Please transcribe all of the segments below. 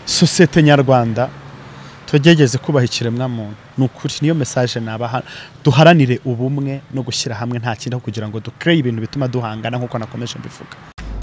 sosiyete nyarwanda tugerageze kubaha ikiremwamuntu. Nukuri niyo message nabaha, duharanire ubumwe no gushyira hamwe nta kindi kugira ngo dukreye ibintu bituma duhangana nkuko nakomeje mbivuga.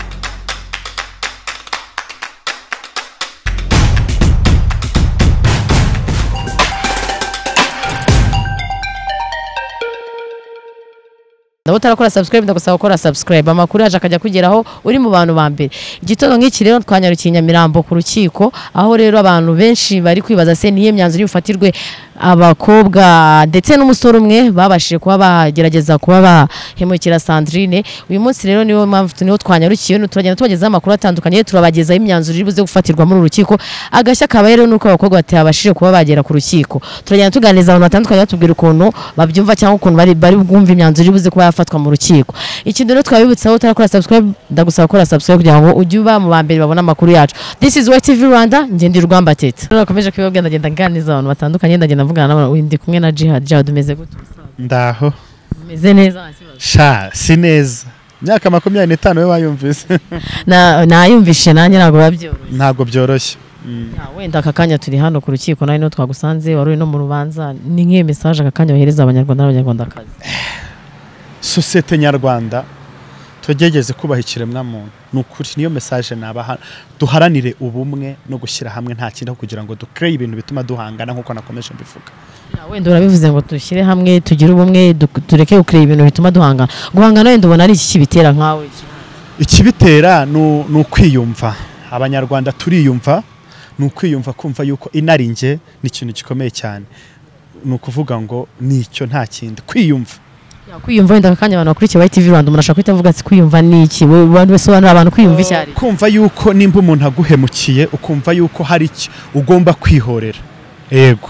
Ndabo tarakora subscribe ndagusaba gukora subscribe amakuru yaje akajya kugeraho uri mu bantu ba mbere. Igitondo nk'iki rero twanyarukiye Nyamirambo ku rukiko, aho rero abantu benshi bari kwibaza se niye myanzuro y'ufatirwe abakobwa ndetse n'umusore umwe babashije kuba bagerageza kuba bahemukira Sandrine. Uyu munsi rero niwo mpamvu niho twanyarukiye turagenda tubageza amakuru atandukanye, turabagezaho imyanzuro iri buze gufatirwa muri rukiko. Agashya kaba rero nuko abakobwa batabashije kuba bagera ku rukiko. Turagenda tuganiriza abantu batandukanye batubwira ukuntu babyumva cyangwa ukuntu bari bwumva imyanzuro iri buze kuba yafatwa mu rukiko. Ikindi rero twabibutsaho utarakora subscribe ndagusaba gukora subscribe kugira ngo ujye uba mu bambere babona amakuru yacu. This is YTV Rwanda, ngende Rwamba Tete. Nakomeje kwibabwira ndagenda nganiriza abantu batandukanye, ndagenda mvugana n'abantu ndi kumwe na Jihad umeze gute? Ndaho umeze neza sha si neza. Myaka 25 we wayumvise. Nayumvishe nanjye ntago byoroshye. Wenda akakanya turi hano ku rukiko nayo twagusanze wari no mu rubanza, ni nk'iyo message akakanya bahereza abanyarwanda n'abanyarwandakazi. Sosiyete nyarwanda tugerageze kubaha ikiremwamuntu. Nukuri niyo message nabaha, duharanire ubumwe no gushyira hamwe nta kindi kugira ngo dukreye ibintu bituma duhangana nkuko nakomeje mbivuga. Wenda urabivuze ngo dushyire hamwe tugire ubumwe tureke ukreye ibintu bituma duhangana. Guhangana wenda ubona ari iki kibitera nkawe? Ikibitera no kwiyumva. Abanyarwanda turiyumva, no kwiyumva kumva yuko inaringe ni ikintu gikomeye cyane. No kuvuga ngo nicyo nta kindi kwiyumva. Kwiyumva wenda akanya abantu bakurikiye YTV Rwanda umuntu ashaka kwita avuga ati kwiyumva ni iki? Abantu besobanura abantu kwiyumva icyari. Kumva yuko nimba umuntu aguhemukiye ukumva yuko hari iki ugomba kwihorera. Yego.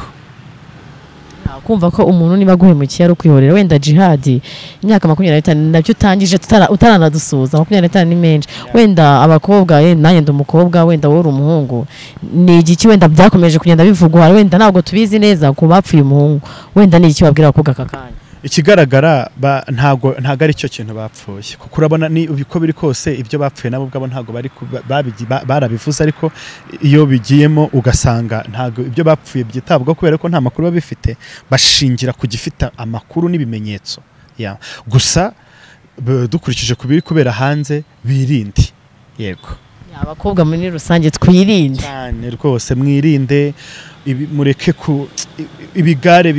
Kumva ko umuntu niba aguhemukiye ari kwihorera. Wenda Jihad imyaka 25 nabyo utangije utaranadusuza 25 ni menshi. Wenda abakobwa nanjye ndumukobwa, wenda wowe uri umuhungu, ni igiki wenda byakomeje kugenda bivugwa, wenda ntabwo tubizi neza ku bapfuye umuhungu, wenda ni iki wabwira abakobwa kakanya? Ikigaragara ntago ari cyo kintu bapfuye, kuko urabona ni uko biri kose ibyo bapfuye nabo bwabo ntago barabivuze, ariko iyo bigiyemo ugasanga ntago ibyo bapfuye byitabwaho kubera ko nta makuru babifite, bashingira ku gifita amakuru n'ibimenyetso. Gusa dukurikije kubiri kubera hanze birinde. Yego. Abakobwa muri rusange twirinde cyane rwose, mwirinde mureke ku ibigare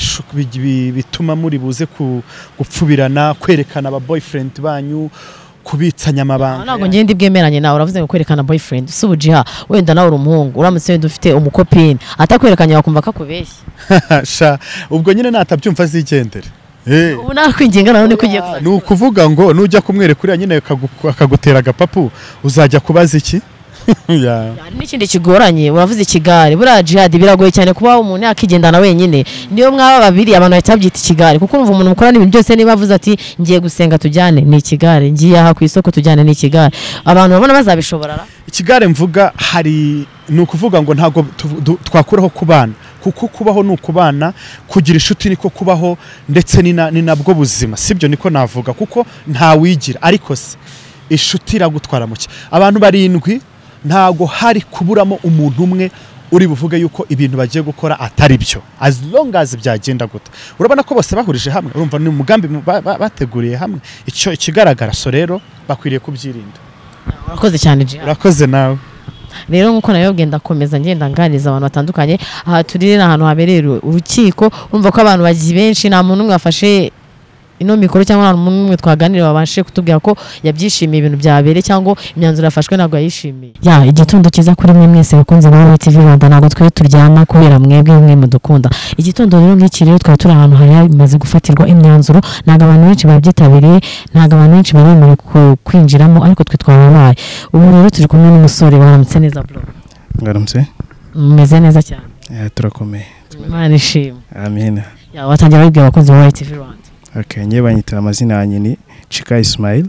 bituma muri buze gupfubirana, kwerekana aba boyfriend banyu, kubitsanya amabanga. Ntabwo ngende bwemeranye nawe, uravuze ngo kwerekana boyfriend subujiha, wenda nawe uri umuhungu uramutse wenda ufite umukopine atakwerekanye wakumva kakubeshya. Sha ubwo nyine natabyumva zigendere. Ubu nakwinginga nawe kugiye ni ukuvuga ngo nujya kumwereka uriya nyine akagutera agapapu uzajya kubaza iki? Hari n'ikindi kigoranye, uravuze ikigare. Buriya Jihad biragoye cyane kuba umuntu yakigendana wenyine, niyo mwaba babiri abantu bahita babyita ikigare, kuko umva umuntu mukora n'ibintu byose niba avuze ati ngiye gusenga tujyane ni ikigare, ngiye aha ku isoko tujyane ni ikigare, abantu babona bazabishobora. Ikigare mvuga hari ni ukuvuga ngo ntago twakuraho kubana, kuko kubaho ni ukubana, kugira inshuti niko kubaho, ndetse ni nabwo buzima, sibyo niko navuga, kuko nta wigira. Ariko se inshuti iragutwara muke. Abantu barindwi ntago hari kuburamo umuntu umwe uri buvuge yuko ibintu bagiye gukora atari byo, as long as byagenda gute. Urabona ko bose bahurije hamwe, urumva ni umugambi bateguriye hamwe. Icyo ikigaragara, so rero bakwiriye kubyirinda. Urakoze cyane Jihad. Urakoze nawe. Rero nkuko nayo genda komeza ngenda nganiriza abantu batandukanye. Aha turi n'ahantu habereye urukiko, urumva ko abantu bagiye benshi, nta muntu umwe wafashe ino mikoro cyangwa umuntu umwe twaganira babashe kutubwira ko yabyishimiye ibintu byabere cyangwa imyanzuro yafashwe ntabwo yayishimiye. Igitondo kiza kuri mwe mwese bakunze ba YTV Rwanda, ntabwo twe turyama kubera mwebwe mudukunda. Igitondo rero ngiki rero twari turi ahantu hamaze gufatirwa imyanzuro, ntabwo abantu benshi babyitabiriye, ntabwo abantu benshi baremerewe kwinjiramo, ariko twe twababaye. Ubu rero turi kumwe n'umusore waramutse neza bro. Ngaramutse. Meze neza cyane. Turakomeye. Imana ishimwe. Amen. Watangira babwira abakunzi ba YTV Rwanda. Okay, ngiye banyita amazina yanjye ni Chika Ismail.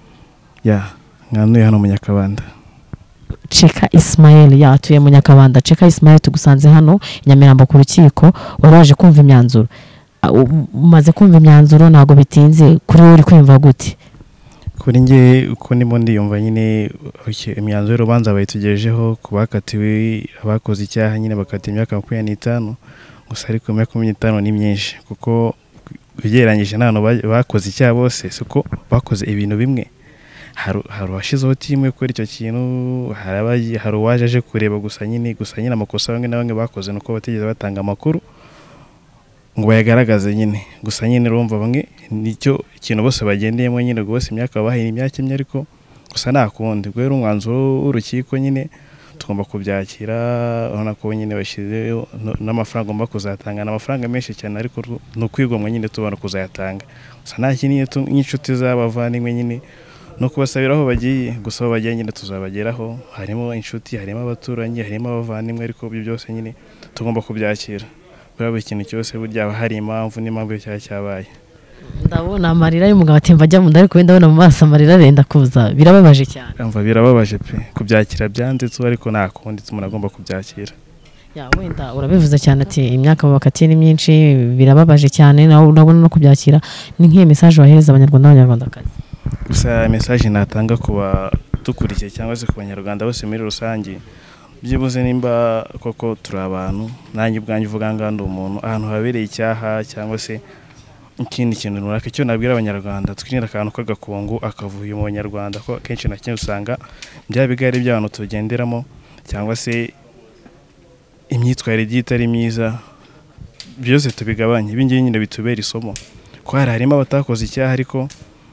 Nkanuye hano mu Nyakabanda. Chika Ismail atuye mu Nyakabanda. Chika Ismail tugusanze hano Nyamirambo ku rukiko, waraje kumva imyanzuro. Umaze kumva imyanzuro ntago bitinze, kuri uri kwimva gute? kuri nge uko ndimo ndiyumva nyine imyanzuro y'urubanza bayitugejejeho ku bakatiwe abakoze icyaha nyine bakatiwe imyaka 25 gusa ariko 25 ni myinshi kuko ugereranyije n'abantu bakoze icyaha bose suko bakoze ibintu bimwe. Hari washizeho timu kuri icyo kintu, hari uwaje aje kureba gusa nyine amakosa bamwe na bamwe bakoze nuko bategeze batanga amakuru ngo bayagaragaze nyine gusa nyine urumva bamwe nicyo ikintu bose bagendeyemo nyine bose imyaka babaye imyaka imwe ariko gusa nakundi gwera umwanzuro w'urukiko nyine tugomba kubyakira. Urabona ko nyine bashize n'amafaranga ngomba kuzatanga n'amafaranga menshi cyane ariko no kwigomwa nyine tubana kuzayatanga gusa nta kintu n'inshuti z'abavandimwe nyine no kubasabira aho bagiye gusa aho bagiye nyine tuzabageraho, harimo inshuti, harimo abaturanyi, harimo abavandimwe ariko ibyo byose nyine tugomba kubyakira. Buri kintu cyose burya hari impamvu n'impamvu cyari cyabaye. Ndabona amarira y'umugabo atemba ajya mu ndari kubenda abona mu maso amarira arenda kuza, birababaje cyane. Umva birababaje pe kubyakira byanze tu ariko nta kundi umuntu agomba kubyakira. Ya wenda urabivuze cyane ati imyaka bakatiye ni myinshi birababaje cyane nawe urabona no kubyakira. Ni nk'iyi message wahereza abanyarwanda n'abanyarwandakazi? Gusa message natanga kuba dukurikiye cyangwa se ku banyarwanda bose muri rusange, byibuze nimba koko turi abantu, nanjye ubwanjye uvuga ngandi umuntu ahantu habereye icyaha cyangwa se ikindi kintu runaka, icyo nabwira abanyarwanda twirinde akantu k'agakungu akavuye mu banyarwanda ko kenshi na kenshi usanga bya bigari by'abantu tugenderamo cyangwa se imyitwarire itari myiza, byose tubigabanye. Ibi ngibi nyine bitubera isomo ko harimo abatakoze icyaha ariko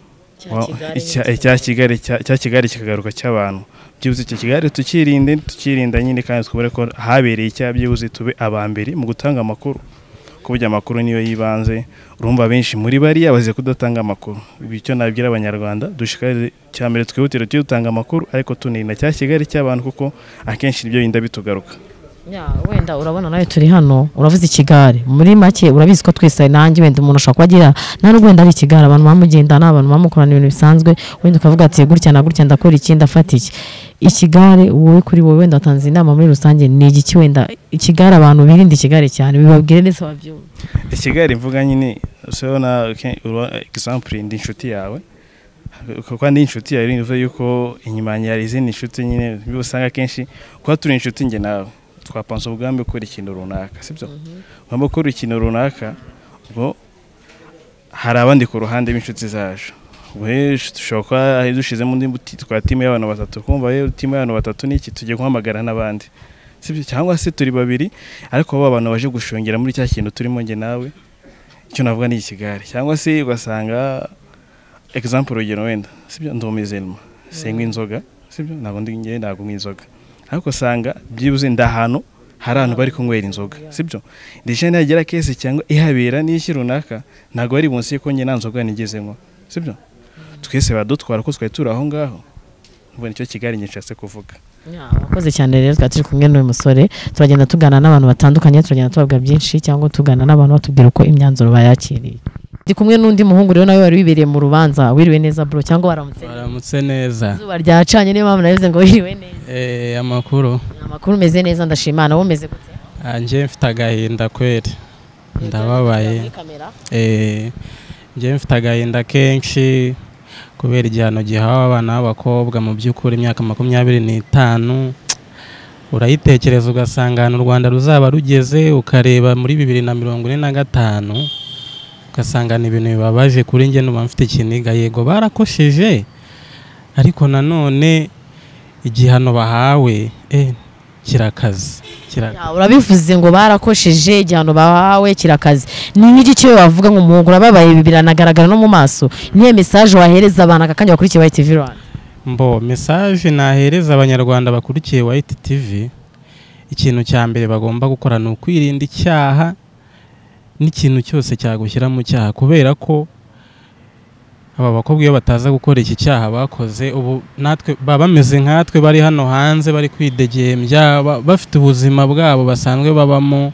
icya Kigali kikagaruka cy'abantu. Byibuze icyo Kigali tukirinda nyine kandi twubure ko habereye icyaha, byibuze tube abambere mu gutanga amakuru ko burya amakuru niyo yibanze. Urumva benshi muri bari yabaze kudatanga amakuru. Bityo nabwira abanyarwanda dushikare cyambere twihutire tutanga amakuru ariko tuninda cya Kigali cy'abantu kuko akenshi ibyo binda bitugaruka. Ya wenda urabona nawe turi hano uravuze Kigali muri make urabizi ko twese nanjye wenda umuntu ashaka kwagira nta n'ubwenda ari Kigali abantu bamugenda n'abantu bamukorana ibintu bisanzwe wenda ukavuga ati gutya na gutya ndakora iki ndafata iki. Ikigali wowe kuri wowe wenda watanze inama muri rusange ni igiki wenda Kigali abantu birinde Kigali cyane bibabwire neza babyumva? Kigali mvuga nyine so na example ndi inshuti yawe kuko ndi inshuti yawe nivuga yuko inyuma ya izindi inshuti nyine bisanga kenshi kwa turi inshuti nge nawe twapanze ubwambe gukora ikintu runaka sibyo ngomba gukora ikintu runaka ngo hari abandi ku ruhande b'inshuti zacu we dushoka dushizemo ndi buti twa timu y'abantu batatu kumva ye timu y'abantu batatu niki tujye guhamagara n'abandi sibyo cyangwa se turi babiri ariko abo abantu baje gushongera muri cya kintu turimo nge nawe icyo navuga ni Kigali cyangwa se ugasanga example urugero wenda sibyo ndomezelma sengwa inzoga sibyo ntabwo ndi nge ntabwo nk'inzoga ariko sanga byibuze ndahantu hari abantu bari kunywera inzoga sibyo ndije nagira kese cyangwa ihabera n'iki runaka ntago ari bunsi ko nge nanzoga nigezemo sibyo twese badutwara ko twari turi aho ngaho ubwo nicyo Kigali nyicase kuvuga. Wakoze cyane rero twatiri kumwe n'uyu musore turagenda tugana n'abantu batandukanye turagenda tubabwira byinshi cyangwa tugana n'abantu batubwira uko imyanzuro bayakiriye. Ndi kumwe n'undi muhungu rero nawe wari wibereye mu rubanza wiriwe neza bro cyangwa waramutse neza? Zuba ryacanye niyo mpamvu nabize ngo wiriwe neza. Amakuru meze neza ndashimana wowe meze gute? Nje mfite agahinda kweri ndababaye. Nje mfite agahinda kenshi kubera igihano gihawe abana b'abakobwa mu by'ukuri imyaka 25 urayitekereza ugasanga u Rwanda ruzaba rugeze ukareba muri 2045 ugasanga ni ibintu bibabaje kuri nge numva mfite ikiniga yego barakosheje ariko nanone igihano bahawe kirakaze. Urabivuze ngo barakosheje igihano bahawe kirakaze ni n'igiki wavuga ngo umuhungu urababaye biranagaragara no mu maso niye message wahereza abantu akakanya bakurikiye White TV Rwanda? Mbo message nahereza abanyarwanda bakurikiye White TV ikintu cya mbere bagomba gukora ni ukwirinda icyaha n'ikintu cyose cyagushyira mu cyaha kubera ko aba bakobwa iyo bataza gukora iki cyaha bakoze ubu natwe bameze nkatwe bari hano hanze bari kwidegembya bafite ubuzima bwabo basanzwe babamo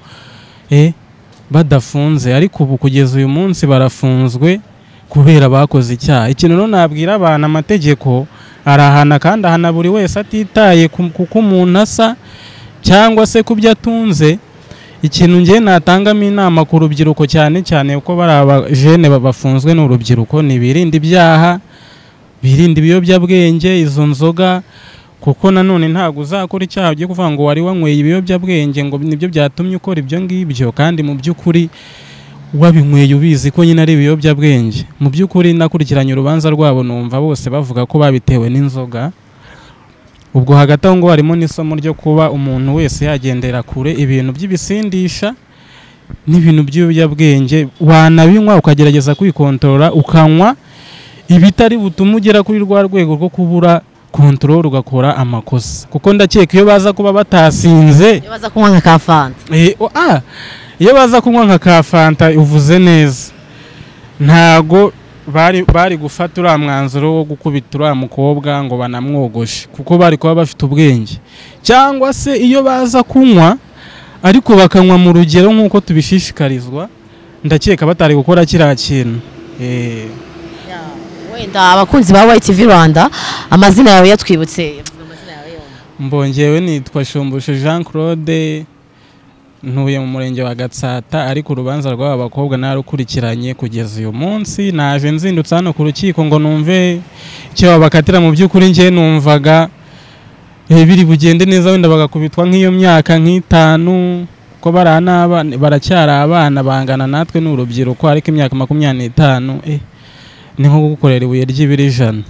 badafunze ariko ubu kugeza uyu munsi barafunzwe kubera bakoze icyaha. Ikintu no nabwira abantu amategeko arahana kandi ahana buri wese atitaye kuko umuntu asa cyangwa se kubyo atunze. Ikintu nge natangamo inama ku rubyiruko cyane cyane uko bari abajene bafunzwe n'urubyiruko nibirinde ibyaha birinda ibiyobyabwenge izo nzoga, kuko nanone ntabwo uzakora icyaha byo kuvuga ngo wari wanyweye ibiyobyabwenge ngo nibyo byatumye ukora ibyo ngibyo, kandi mu by'ukuri wabinyweye ubizi ko nyine ari ibiyobyabwenge. Mu by'ukuri nakurikiranye urubanza rwabo numva bose bavuga ko babitewe n'inzoga. Ubwo hagati aho ngo harimo n'isomo ryo kuba umuntu wese yagendera kure ibintu by'ibisindisha n'ibintu by'ibiyobyabwenge, wanabinywa ukagerageza kwikontorora, ukanywa ibitari butuma ugera kuri rwa rwego rwo kubura kontrol ugakora amakosa. Kuko ndakeka iyo baza kuba batasinze, iyo baza kunywa nka kafanta, iyo baza kunywa nka kafanta uvuze neza, ntago bari gufata uriya mwanzuro wo gukubita uriya mukobwa ngo banamwogoshe, kuko bari kuba bafite ubwenge. Cyangwa se iyo baza kunywa ariko bakanywa mu rugero nk'uko tubishishikarizwa, ndakeka batari gukora kiriya kintu. wenda abakunzi ba YTV Rwanda, amazina yawe yatwibutse. Mbongewe nitwa Shumbusho Jean Claude, ntuye mu murenge wa Gatsata, ariko urubanza rw'aba bakobwa narukurikiranye kugeza uyu munsi. Naje nzindutse hano ku rukiko ngo numve icyo babakatira. Mu by'ukuri njye numvaga biri bugende neza, wenda bagakubitwa nk'iyo myaka nk'itanu, ko baracyari abana bangana natwe n'urubyiruko, ariko imyaka 25 ni nko gukorera ibuye ry'ibiri ijana.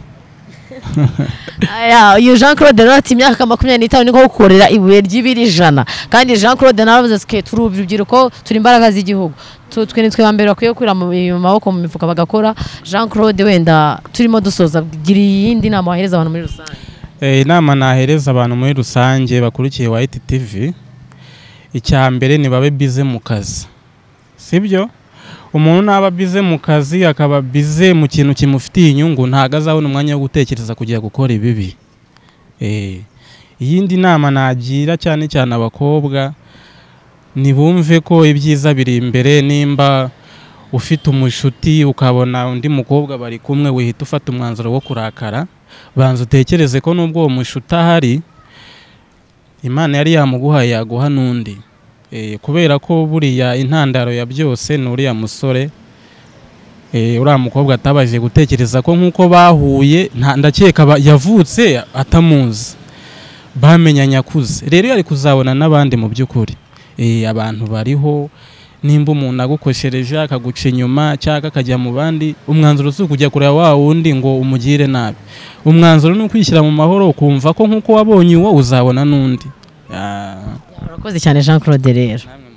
Uyu Jean Claude rero ati imyaka 25 ni nko gukorera ibuye ry'ibiri ijana, kandi Jean Claude naravuze ati turi urubyiruko, turi imbaraga z'igihugu, twe nitwe bambere bakwiye kwira mu maboko mu mifuka bagakora. Jean Claude, wenda turimo dusoza, gira iyindi nama wahereza abantu muri rusange. Inama nahereza abantu muri rusange bakurikiye YTV, icya mbere ni babe bize mu kazi, sibyo? Umuntu naba bize mu kazi akaba bize mu kintu kimufitiye inyungu, ntago azabona umwanya wo gutekereza kujya gukora ibibi. Iyindi nama nagira cyane cyane abakobwa, nibumve ko ibyiza biri imbere. Nimba ufite umushuti ukabona undi mukobwa bari kumwe, wihita ufata umwanzuro wo kurakara, banza utekereze ko nubwo uwo mushuti ahari, Imana yari yamuguhaye yaguha n'undi. Kubera ko buriya intandaro ya byose ni uriya musore, uriya mukobwa atabaje gutekereza ko nk'uko bahuye, ndakeka yavutse atamuzi, bamenyanye akuze. Rero yari kuzabona n'abandi. Mu by'ukuri abantu bariho, nimba umuntu agukoshereje akaguca inyuma cyangwa akajya mu bandi, umwanzuro si ukujya kureba wa wundi ngo umugire nabi. Umwanzuro ni ukwishyira mu mahoro, ukumva ko nk'uko wabonye uwo uzabona n'undi. Urakoze cyane Jean Claude rero.